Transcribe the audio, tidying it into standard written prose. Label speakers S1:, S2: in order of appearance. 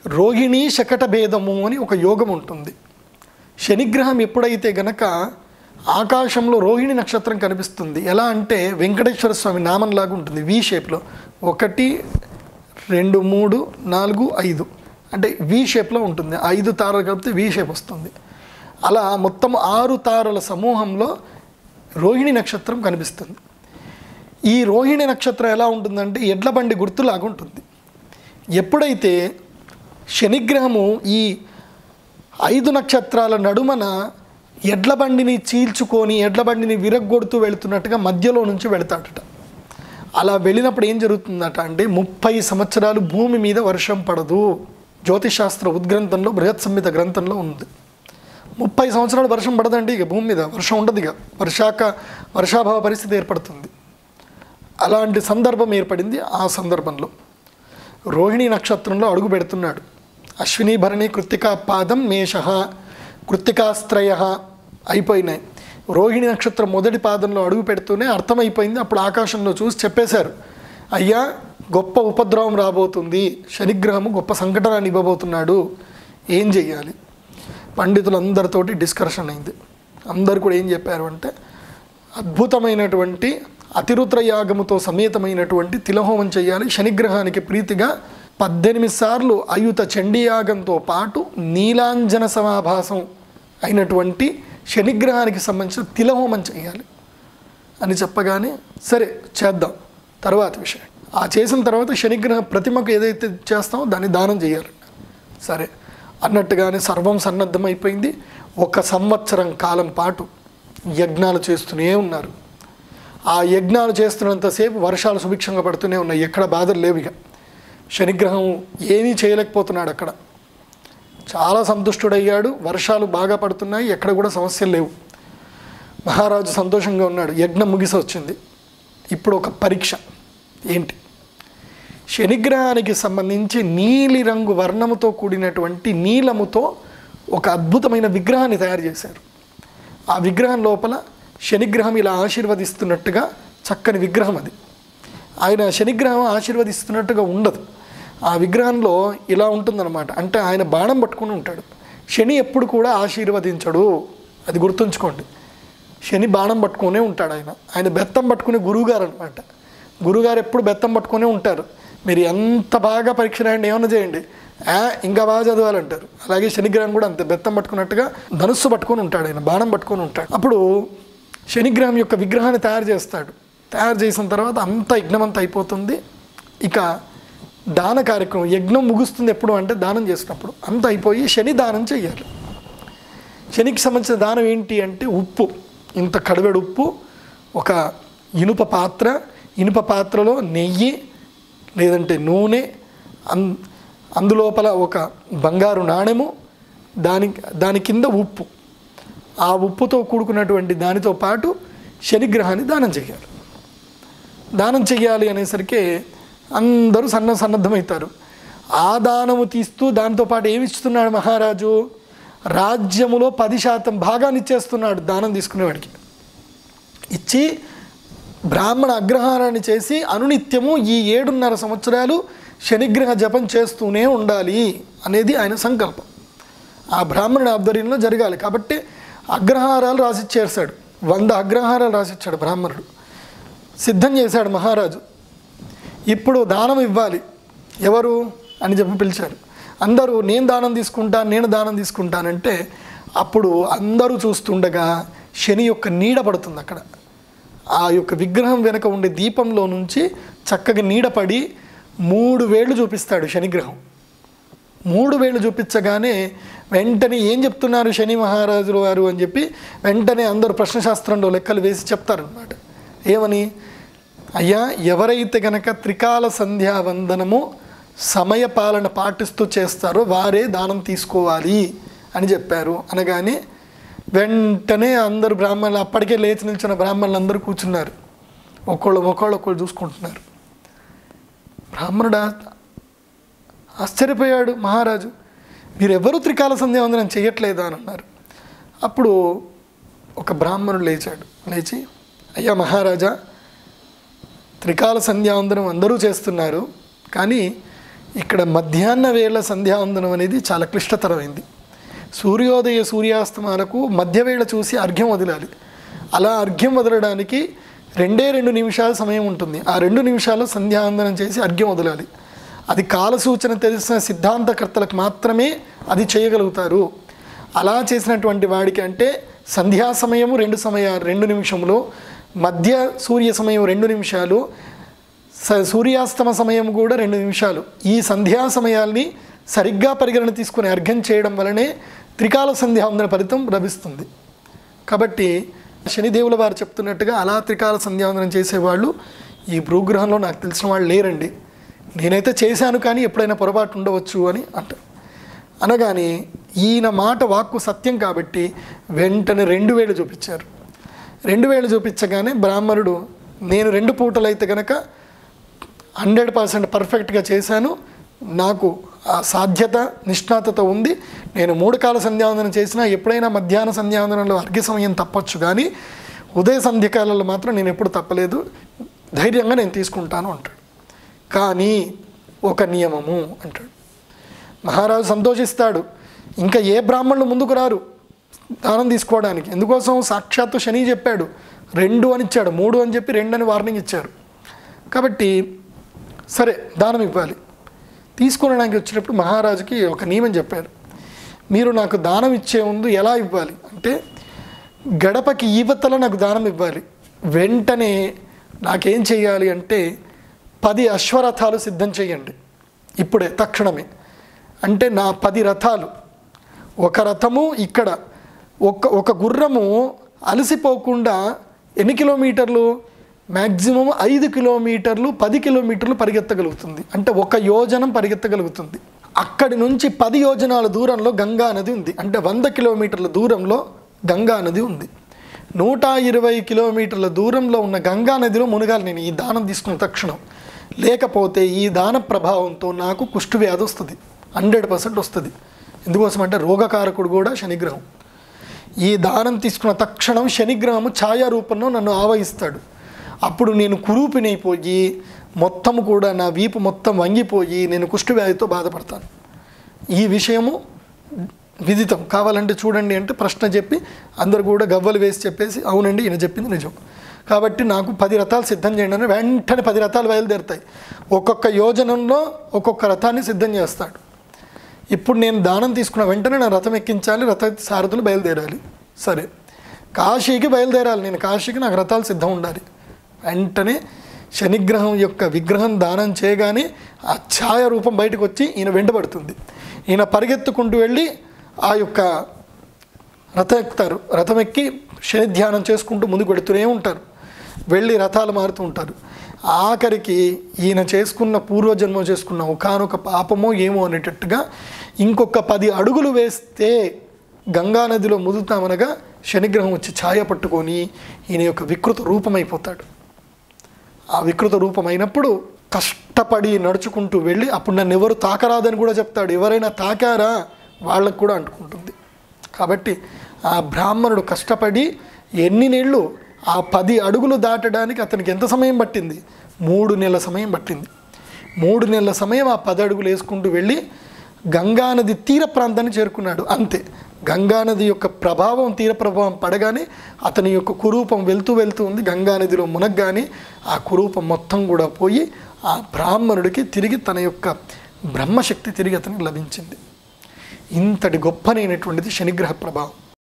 S1: రోహిణి శకట భేదము అని ఒక యోగం ఉంటుంది. శనిగ్రహం ఎప్పుడైతే గనక ఆకాశంలో రోహిణి నక్షత్రం కనిపిస్తుంది, ఎలా అంటే వెంకటేశ్వర స్వామి నామంలాగా ఉంటుంది, వి షేప్లో 1 2 3 4 5 అంటే వి షేప్లో ఉంటుంది. 5 తారలు కలిపితే వి షేప్ వస్తుంది. అలా మొత్తం 6 తారల సమూహంలో రోహిణి నక్షత్రం కనిపిస్తుంది. ఈ రోహిణి నక్షత్రం ఎలా ఉంటుందంటే ఎడ్ల బండి గుర్తులాగా ఉంటుంది. ఎప్పుడైతే శనిగ్రహము ఈ 5 నక్షత్రాల నడుమన ఎడ్ల బండిని చీల్చుకొని ఎడ్ల బండిని విరగ్గొడుతూ వెళుతున్నట్టుగా మధ్యలో నుంచి వెళతాడట. అలా వెళ్ళినప్పుడు ఏం జరుగుతుందట అంటే 30 సంవత్సరాలు భూమి మీద వర్షం పడదు. జ్యోతిషాస్త్ర ఉద్గ్రంథంలో బృహత్ సంహిత గ్రంథంలో ఉంది. 30 సంవత్సరాలు వర్షం పడదండి, ఇక భూమి మీద వర్షం ఉండదు, ఇక వర్షాభావ పరిస్థితి ఏర్పడుతుంది. అలాంటి సందర్భం ఏర్పడింది. ఆ సందర్భంలో రోహిణి నక్షత్రంలో అడుగు పెడుతున్నాడు. అశ్విని భరణి కృత్తికా పాదం మేష కృత్తికాస్త్రయ అయిపోయినాయి. రోహిణి నక్షత్రం మొదటి పాదంలో అడుగు పెడుతూనే అర్థమైపోయింది. అప్పుడు ఆకాశంలో చూసి చెప్పేశారు, అయ్యా గొప్ప ఉపద్రవం రాబోతుంది, శనిగ్రహము గొప్ప సంకటాన్ని ఇవ్వబోతున్నాడు, ఏం చెయ్యాలి? పండితులందరితోటి డిస్కషన్ అయింది. అందరు కూడా ఏం చెప్పారు అంటే అద్భుతమైనటువంటి అతిరుద్ర యాగముతో సమేతమైనటువంటి తిలహోమం చేయాలి. శనిగ్రహానికి ప్రీతిగా 18 సార్లు అయుత చండీయాగంతో పాటు నీలాంజన సమాభాసం అయినటువంటి శనిగ్రహానికి సంబంధించిన తిలహోమం చేయాలి అని చెప్పగానే సరే చేద్దాం, తర్వాత విషయం. ఆ చేసిన తర్వాత శనిగ్రహ ప్రతిమకు ఏదైతే చేస్తామో దాన్ని దానం చేయాలి. సరే అన్నట్టుగానే సర్వం సన్నద్ధమైపోయింది. 1 సంవత్సరం కాలం పాటు యజ్ఞాలు చేస్తూనే ఉన్నారు. ఆ యజ్ఞాలు చేస్తున్నంతసేపు వర్షాలు సుభిక్షంగా పడుతూనే ఉన్నాయి, ఎక్కడ బాధలు లేవు. ఇక శనిగ్రహం ఏమీ చేయలేకపోతున్నాడు. అక్కడ చాలా సంతుష్టుడయ్యాడు. వర్షాలు బాగా పడుతున్నాయి, ఎక్కడ కూడా సమస్యలు లేవు. మహారాజు సంతోషంగా ఉన్నాడు. యజ్ఞం ముగిసి వచ్చింది. ఇప్పుడు ఒక పరీక్ష ఏంటి? శనిగ్రహానికి సంబంధించి నీలి రంగు వర్ణముతో కూడినటువంటి నీలముతో ఒక అద్భుతమైన విగ్రహాన్ని తయారు చేశారు. ఆ విగ్రహం లోపల శనిగ్రహం ఇలా ఆశీర్వదిస్తున్నట్టుగా చక్కని విగ్రహం అది. ఆయన శనిగ్రహం ఆశీర్వదిస్తున్నట్టుగా ఉండదు. ఆ విగ్రహంలో ఇలా ఉంటుందన్నమాట. అంటే ఆయన బాణం పట్టుకుని ఉంటాడు. శని ఎప్పుడు కూడా ఆశీర్వదించడు, అది గుర్తుంచుకోండి. శని బాణం పట్టుకునే ఉంటాడు. ఆయన బెత్తం పట్టుకునే గురువుగారు అనమాట. గురువుగారు ఎప్పుడు బెత్తం పట్టుకునే ఉంటారు. మీరు ఎంత బాగా పరీక్ష రాయండి, ఏమన్నా చేయండి, ఇంకా బాగా చదవాలంటారు. అలాగే శనిగ్రహం కూడా అంతే, బెత్తం పట్టుకున్నట్టుగా ధనుస్సు పట్టుకొని ఉంటాడు, ఆయన బాణం పట్టుకొని ఉంటాడు. అప్పుడు శనిగ్రహం యొక్క విగ్రహాన్ని తయారు చేస్తాడు. తయారు చేసిన తర్వాత అంత యజ్ఞమంతా అయిపోతుంది. ఇక దాన కార్యక్రమం, యజ్ఞం ముగుస్తుంది ఎప్పుడు అంటే దానం చేసినప్పుడు. అంత అయిపోయి శని దానం చేయాలి. శనికి సంబంధించిన దానం ఏంటి అంటే ఉప్పు, ఇంత కడివెడు ఉప్పు, ఒక ఇనుప పాత్ర, ఇనుప పాత్రలో నెయ్యి లేదంటే నూనె, అందులోపల ఒక బంగారు నాణెము, దాని కింద ఉప్పు, ఆ ఉప్పుతో కూడుకున్నటువంటి దానితో పాటు శనిగ్రహాన్ని దానం చేయాలి. దానం చెయ్యాలి అనేసరికి అందరూ సన్నద్ధమవుతారు. ఆ దానము తీస్తూ దాంతోపాటు ఏమి ఇస్తున్నాడు మహారాజు? రాజ్యములో 10% భాగాన్ని ఇచ్చేస్తున్నాడు దానం తీసుకునేవాడికి. ఇచ్చి బ్రాహ్మణ అగ్రహారాన్ని చేసి అనునిత్యము ఈ 7.5 సంవత్సరాలు శనిగ్రహ జపం చేస్తూనే ఉండాలి అనేది ఆయన సంకల్పం. ఆ బ్రాహ్మణుడి ఆధ్వర్యంలో జరగాలి. కాబట్టి అగ్రహారాలు రాసిచ్చేసాడు. 100 అగ్రహారాలు రాసిచ్చాడు బ్రాహ్మణుడు. సిద్ధం చేశాడు మహారాజు. ఇప్పుడు దానం ఇవ్వాలి. ఎవరు అని చెప్పి పిలిచారు. అందరూ నేను దానం తీసుకుంటానంటే అప్పుడు అందరూ చూస్తుండగా శని యొక్క నీడ పడుతుంది అక్కడ. ఆ యొక్క విగ్రహం వెనక ఉండే దీపంలో నుంచి చక్కగా నీడపడి 3 వేళ్ళు చూపిస్తాడు శనిగ్రహం. 3 వేళ్ళు చూపించగానే వెంటనే ఏం చెప్తున్నారు శని మహారాజులు వారు అని చెప్పి వెంటనే అందరూ ప్రశ్నశాస్త్రంలో లెక్కలు వేసి చెప్తారనమాట. ఏమని? అయ్యా, ఎవరైతే గనక త్రికాల సంధ్యావందనము సమయపాలన పాటిస్తూ చేస్తారో వారే దానం తీసుకోవాలి అని చెప్పారు. అనగానే వెంటనే అందరూ బ్రాహ్మణులు, అప్పటికే లేచి నిల్చున్న బ్రాహ్మణులు అందరూ కూర్చున్నారు. ఒకళ్ళు చూసుకుంటున్నారు. బ్రాహ్మణుడు ఆశ్చర్యపోయాడు. మహారాజు, మీరెవరూ త్రికాల సంధ్యావందనం చేయట్లేదా అని అన్నారు. అప్పుడు ఒక బ్రాహ్మణుడు లేచి అయ్యా మహారాజా, త్రికాల సంధ్యావందనం అందరూ చేస్తున్నారు, కానీ ఇక్కడ మధ్యాహ్న వేళ సంధ్యావందనం అనేది చాలా క్లిష్టతరమైంది. సూర్యోదయ సూర్యాస్తమాలకు మధ్యవేళ చూసి అర్ఘ్యం వదలాలి. అలా అర్ఘ్యం వదలడానికి 2 నిమిషాల సమయం ఉంటుంది. ఆ 2 నిమిషాల్లో సంధ్యావందనం చేసి అర్ఘ్యం వదలాలి. అది కాల సూచన తెలిసిన సిద్ధాంతకర్తలకు మాత్రమే అది చేయగలుగుతారు. అలా చేసినటువంటి వాడికి అంటే సంధ్యా సమయము 2 నిమిషములు, మధ్య సూర్య సమయం 2 నిమిషాలు, సూర్యాస్తమ సమయం కూడా 2 నిమిషాలు. ఈ సంధ్యా సమయాల్ని సరిగ్గా పరిగణన తీసుకుని అర్ఘ్యం చేయడం వలనే త్రికాల సంధ్యావందన ఫలితం లభిస్తుంది. కాబట్టి శనిదేవుల వారు చెప్తున్నట్టుగా అలా త్రికాల సంధ్యావందనం చేసేవాళ్ళు ఈ భూగ్రహంలో నాకు తెలిసిన వాళ్ళు లేరండి. నేనైతే చేశాను కానీ ఎప్పుడైనా పొరపాటు ఉండవచ్చు అని అంటారు. అనగానే ఈయన మాట వాక్కు సత్యం కాబట్టి వెంటనే 2 వేలు చూపించారు. 2 వేలు చూపించగానే బ్రాహ్మణుడు నేను 2 పూటలైతే కనుక 100% పర్ఫెక్ట్గా చేశాను, నాకు ఆ సాధ్యత నిష్ణాతత ఉంది, నేను 3 కాల సంధ్యావందనం చేసినా ఎప్పుడైనా మధ్యాహ్న సంధ్యావందనంలో అర్ఘ్య సమయం తప్పొచ్చు కానీ ఉదయ సంధ్యకాలంలో మాత్రం నేను ఎప్పుడు తప్పలేదు, ధైర్యంగా నేను తీసుకుంటాను అంటాడు. కానీ ఒక నియమము అంటాడు. మహారాజు సంతోషిస్తాడు. ఇంకా ఏ బ్రాహ్మణులు ముందుకు రారు దానం తీసుకోవడానికి. ఎందుకోసం? సాక్షాత్తు శని చెప్పాడు 2 అని ఇచ్చాడు, 3 అని చెప్పి 2 అని వార్నింగ్ ఇచ్చారు. కాబట్టి సరే దానం ఇవ్వాలి. తీసుకునడానికి వచ్చినప్పుడు మహారాజుకి ఒక నియమం చెప్పాడు. మీరు నాకు దానం ఇచ్చే ముందు ఎలా ఇవ్వాలి అంటే గడపకి ఈవతల నాకు దానం ఇవ్వాలి. వెంటనే నాకేం చేయాలి అంటే 10 అశ్వరథాలు సిద్ధం చేయండి ఇప్పుడే తక్షణమే. అంటే నా 10 రథాలు, ఒక రథము ఇక్కడ ఒక గుర్రము అలసిపోకుండా ఎన్ని కిలోమీటర్లు, మ్యాక్సిమం 5 కిలోమీటర్లు 10 కిలోమీటర్లు పరిగెత్తగలుగుతుంది. అంటే 1 యోజనం పరిగెత్తగలుగుతుంది. అక్కడి నుంచి 10 యోజనాల దూరంలో గంగా నది ఉంది. అంటే 100 కిలోమీటర్ల దూరంలో గంగా నది ఉంది. 120 కిలోమీటర్ల దూరంలో ఉన్న గంగా నదిలో మునగాలి నేను ఈ దానం తీసుకున్న తక్షణం. లేకపోతే ఈ దాన ప్రభావంతో నాకు కుష్ఠవ్యాధి వస్తుంది, 100% వస్తుంది. ఎందుకోసం అంటే రోగకారకుడు కూడా శనిగ్రహం. ఈ దానం తీసుకున్న తక్షణం శనిగ్రహము ఛాయా రూపంలో నన్ను ఆవహిస్తాడు. అప్పుడు నేను కురూపినైపోయి మొత్తము కూడా నా వీపు మొత్తం వంగిపోయి నేను కుష్ఠవ్యాధితో బాధపడతాను. ఈ విషయము విదితం. కావాలంటే చూడండి అంటే ప్రశ్న చెప్పి అందరు కూడా గవ్వలు వేసి చెప్పేసి అవునండి ఈయన చెప్పింది నిజం. కాబట్టి నాకు 10 రథాలు సిద్ధం చేయండి అని వెంటనే 10 రథాలు బయలుదేరుతాయి. ఒక్కొక్క యోజనంలో ఒక్కొక్క రథాన్ని సిద్ధం చేస్తాడు. ఇప్పుడు నేను దానం తీసుకున్న వెంటనే నా రథం ఎక్కించాలి, రథ సారథులు బయలుదేరాలి. సరే కాశీకి బయలుదేరాలి, నేను కాశీకి నాకు రథాలు సిద్ధం ఉండాలి. వెంటనే శనిగ్రహం యొక్క విగ్రహం దానం చేయగానే ఆ ఛాయ రూపం బయటకు వచ్చి ఈయన వెంటబడుతుంది. ఈయన పరిగెత్తుకుంటూ వెళ్ళి ఆ యొక్క రథం ఎక్కుతారు. రథం ఎక్కి శని ధ్యానం చేసుకుంటూ ముందుకు వెళుతూనే ఉంటారు. వెళ్ళి రథాలు మారుతూ ఉంటారు. ఆఖరికి ఈయన చేసుకున్న పూర్వజన్మ చేసుకున్న ఒకానొక పాపమో ఏమో అనేటట్టుగా ఇంకొక 10 అడుగులు వేస్తే గంగానదిలో ముదుతామనగా శనిగ్రహం వచ్చి ఛాయ పట్టుకొని ఈయన యొక్క వికృత రూపమైపోతాడు. ఆ వికృత రూపమైనప్పుడు కష్టపడి నడుచుకుంటూ వెళ్ళి అప్పుడు నన్ను ఎవరు తాకరాదని కూడా చెప్తాడు. ఎవరైనా తాకారా వాళ్ళకు కూడా అంటుకుంటుంది. కాబట్టి ఆ బ్రాహ్మణుడు కష్టపడి ఎన్ని నెలలు ఆ 10 అడుగులు దాటడానికి అతనికి ఎంత సమయం పట్టింది? 3 నెలల సమయం పట్టింది. 3 నెలల సమయం ఆ 10 అడుగులు వేసుకుంటూ వెళ్ళి గంగానది తీర ప్రాంతాన్ని చేరుకున్నాడు. అంతే, గంగానది యొక్క ప్రభావం తీర ప్రభావం పడగానే అతని యొక్క కురూపం వెళ్తూ ఉంది. గంగానదిలో మునగ్గానే ఆ కురూపం మొత్తం కూడా పోయి ఆ బ్రాహ్మణుడికి తిరిగి తన యొక్క బ్రహ్మశక్తి తిరిగి అతనికి లభించింది. ఇంతటి గొప్పనైనటువంటిది శనిగ్రహ ప్రభావం.